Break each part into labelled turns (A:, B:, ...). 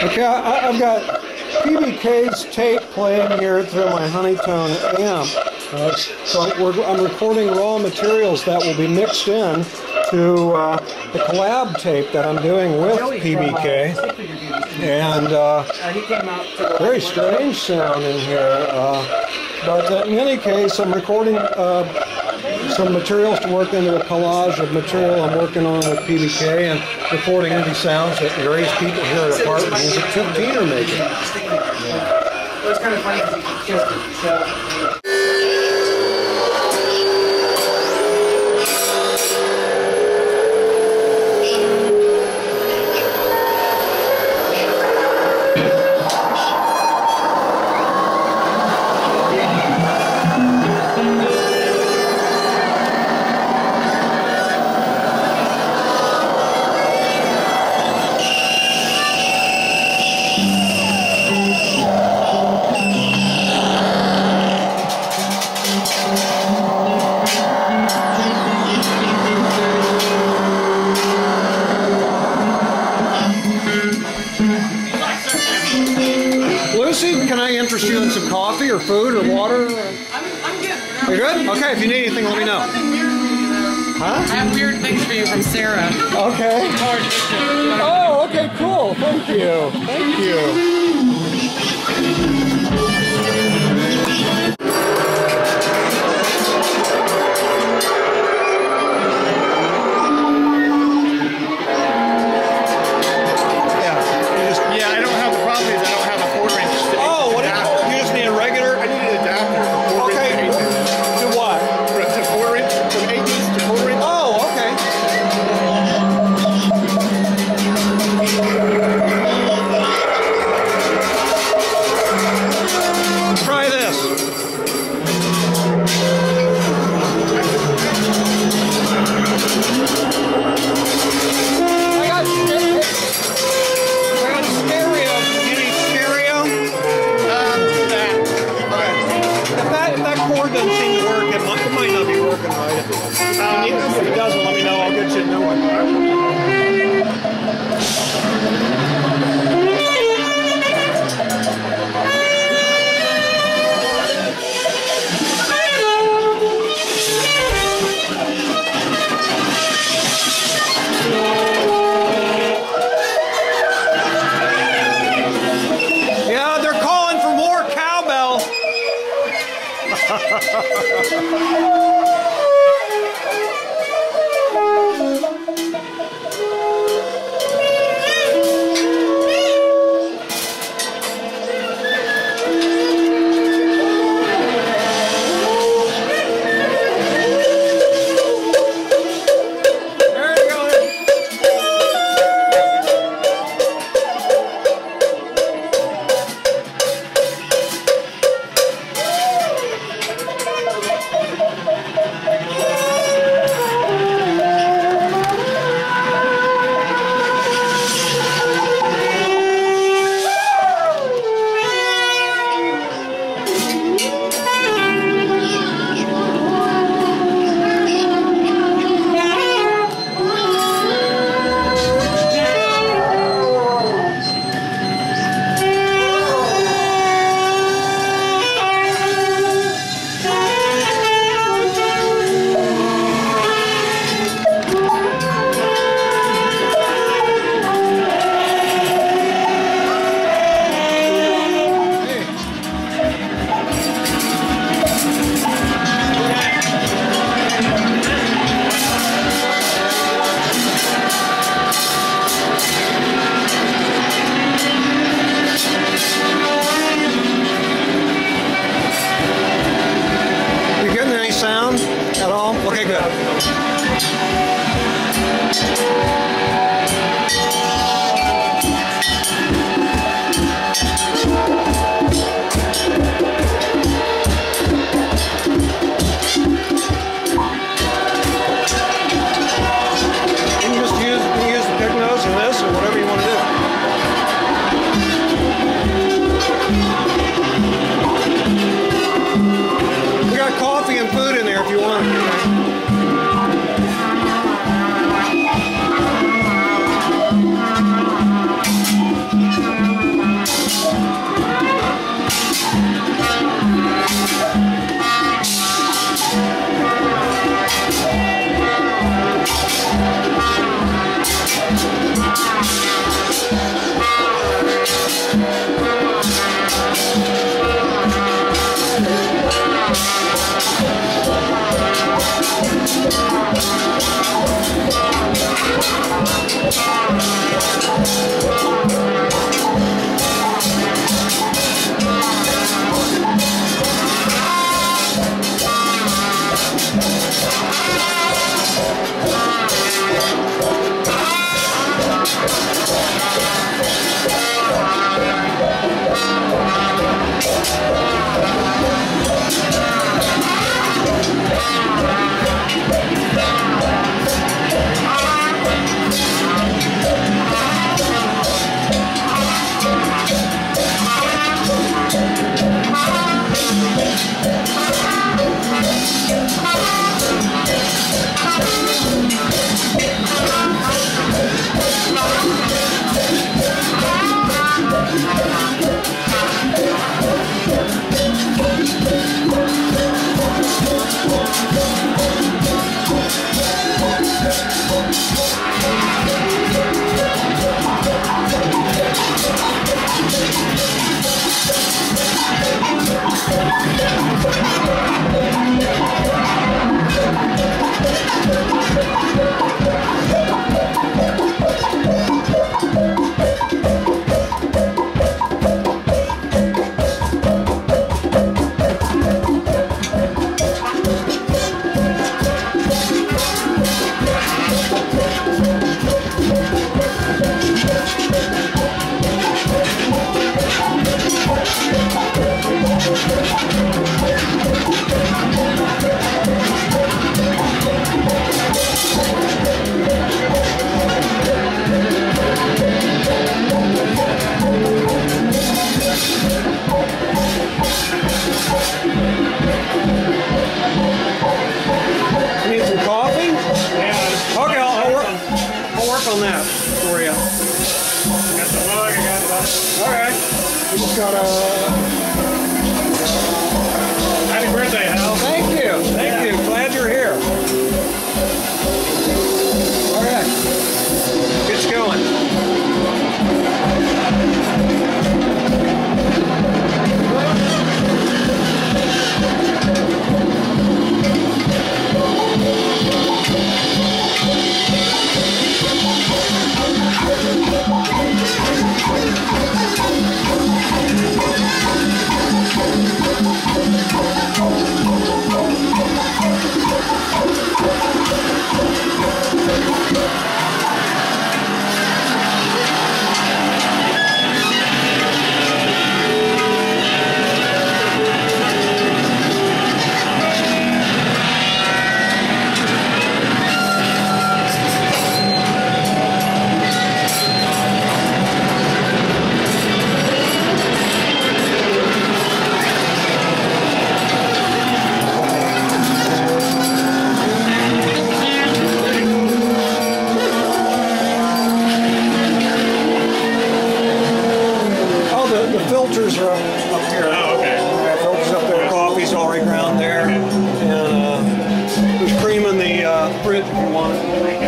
A: Okay, I've got PBK's tape playing here through my Honeytone amp. So I'm recording raw materials that will be mixed in to the collab tape that I'm doing with PBK. And very strange sound in here. But in any case, I'm recording some materials to work into a collage of material I'm working on with PBK and recording any sounds that various people here at Apartment Music 15 are making.
B: It was kind of funny because
A: interest you in some coffee or food or water?
C: I'm good.
A: You're good? Okay, if you need anything, let me know. Huh?
C: I have weird things for you from Sarah.
A: Okay. Oh, okay, cool. Thank you. Thank you. All right. We just gotta.
B: Happy birthday, Hal.
A: Thank you. Thank you. Glad you're here. All right. Get going. Filters are up here.
B: Oh, okay.
A: Filters up there. Coffee's already ground there. And there's cream in the fridge if you want it.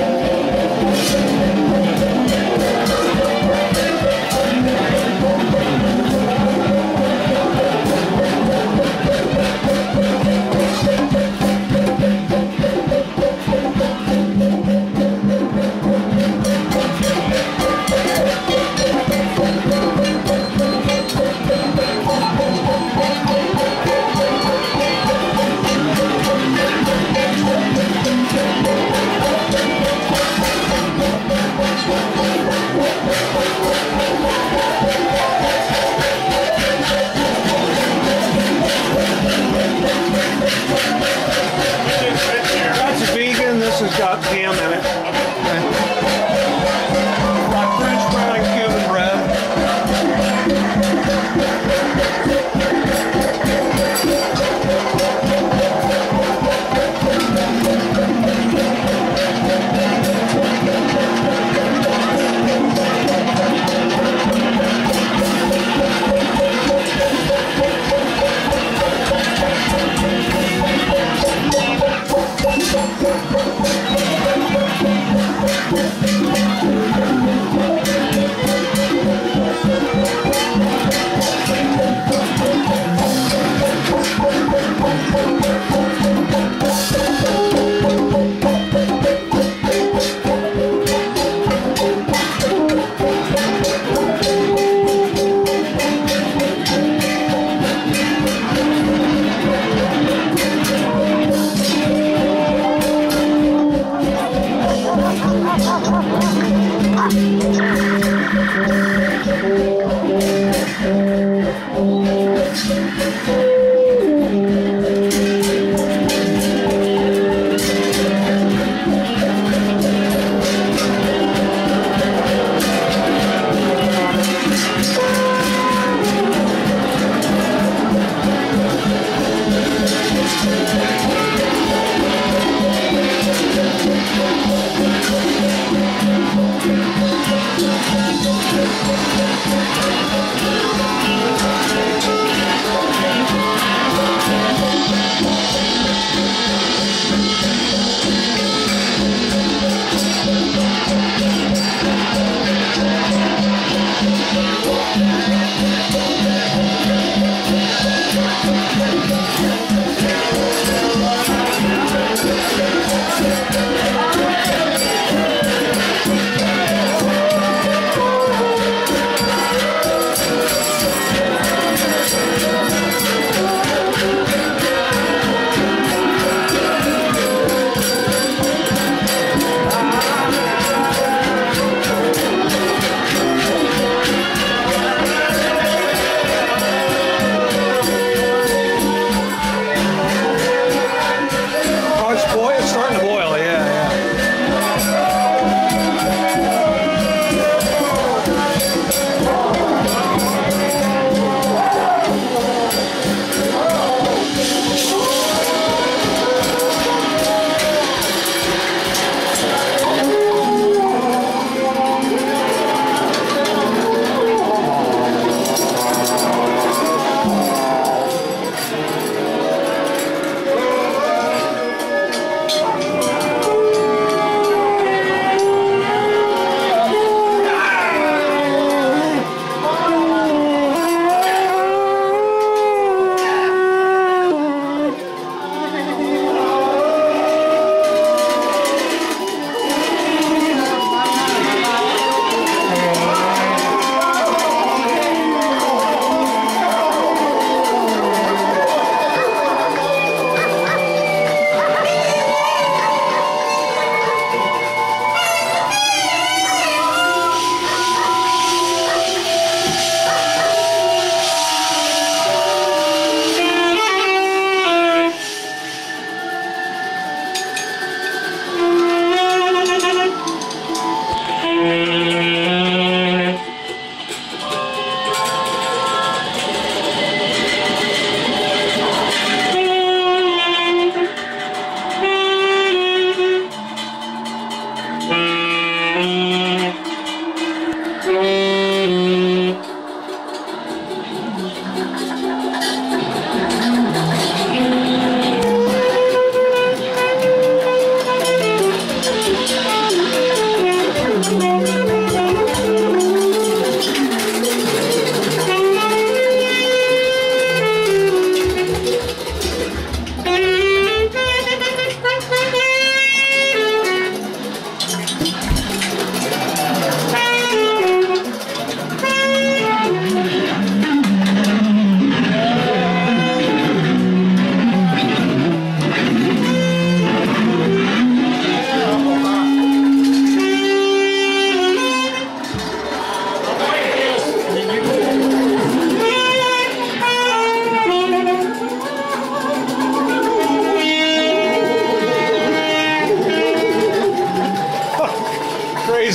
A: That's vegan. This has got ham in it. Got French bread and Cuban bread.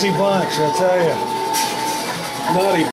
A: crazy bunch, I tell you. Nutty.